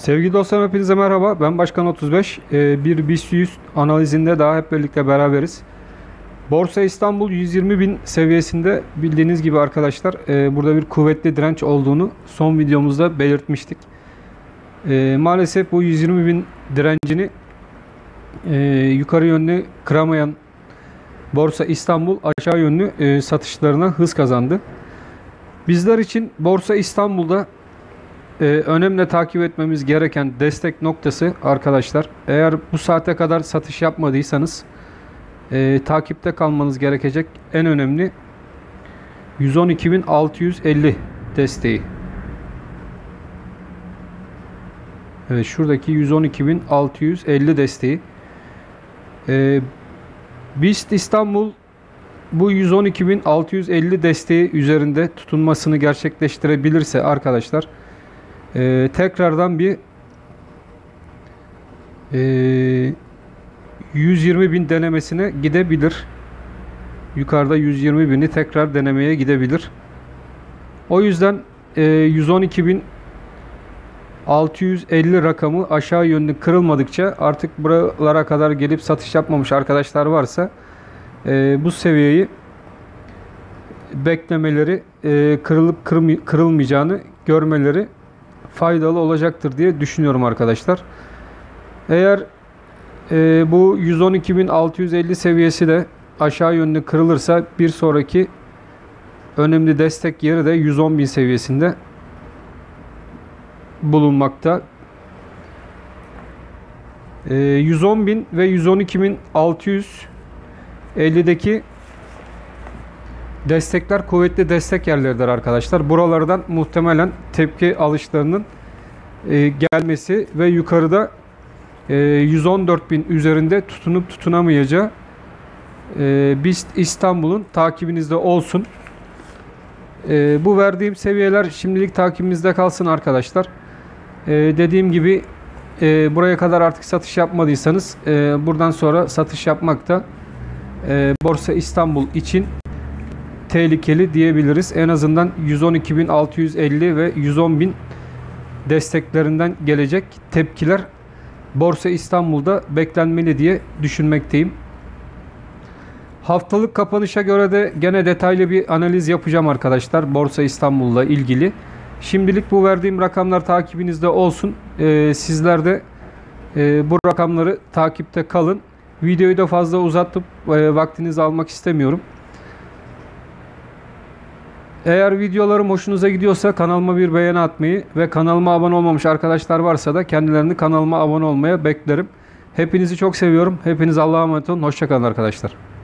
Sevgili dostlarım, hepinize merhaba. Ben Başkan 35. Bir BIST 100 analizinde daha hep birlikte beraberiz. Borsa İstanbul 120.000 seviyesinde, bildiğiniz gibi arkadaşlar, burada bir kuvvetli direnç olduğunu son videomuzda belirtmiştik. Maalesef bu 120.000 direncini yukarı yönlü kıramayan Borsa İstanbul aşağı yönlü satışlarına hız kazandı. Bizler için Borsa İstanbul'da önemli takip etmemiz gereken destek noktası arkadaşlar, eğer bu saate kadar satış yapmadıysanız takipte kalmanız gerekecek en önemli 112.650 desteği. Evet, şuradaki 112.650 desteği. BIST İstanbul bu 112.650 desteği üzerinde tutunmasını gerçekleştirebilirse arkadaşlar, tekrardan bir 120.000 denemesine gidebilir. Yukarıda 120.000'i tekrar denemeye gidebilir. O yüzden 112.650 rakamı aşağı yönlü kırılmadıkça, artık buralara kadar gelip satış yapmamış arkadaşlar varsa bu seviyeyi beklemeleri, kırılıp kırılmayacağını görmeleri faydalı olacaktır diye düşünüyorum arkadaşlar. Eğer bu 112.650 seviyesi de aşağı yönlü kırılırsa, bir sonraki önemli destek yeri de 110.000 seviyesinde bulunmakta. 110.000 ve 112.650'deki destekler kuvvetli destek yerleridir arkadaşlar. Buralardan muhtemelen tepki alışlarının gelmesi ve yukarıda 114.000 üzerinde tutunup tutunamayacağı BIST İstanbul'un takibinizde olsun. Bu verdiğim seviyeler şimdilik takibimizde kalsın arkadaşlar. Dediğim gibi buraya kadar artık satış yapmadıysanız buradan sonra satış yapmak da Borsa İstanbul için tehlikeli diyebiliriz. En azından 112.650 ve 110.000 desteklerinden gelecek tepkiler Borsa İstanbul'da beklenmeli diye düşünmekteyim. Haftalık kapanışa göre de gene detaylı bir analiz yapacağım arkadaşlar Borsa İstanbul'la ilgili. Şimdilik bu verdiğim rakamlar takibinizde olsun. Sizler de bu rakamları takipte kalın. Videoyu da fazla uzatıp vaktinizi almak istemiyorum. Eğer videolarım hoşunuza gidiyorsa kanalıma bir beğeni atmayı ve kanalıma abone olmamış arkadaşlar varsa da kendilerini kanalıma abone olmaya beklerim. Hepinizi çok seviyorum. Hepiniz Allah'a emanet olun. Hoşça kalın arkadaşlar.